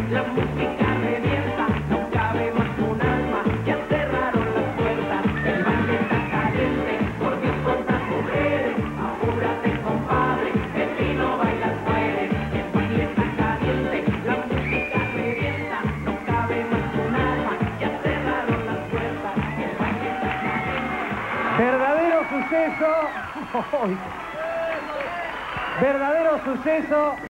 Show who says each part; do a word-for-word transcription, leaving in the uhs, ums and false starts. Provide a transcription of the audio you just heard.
Speaker 1: la música revienta, no cabe más un alma, ya cerraron las puertas, el baile está caliente, por Dios cuántas mujeres, apúrate compadre, el vino baila fuere, el baile está caliente, la música revienta, no cabe más un alma, ya cerraron las puertas, el baile está caliente.
Speaker 2: Verdadero suceso. Verdadero suceso.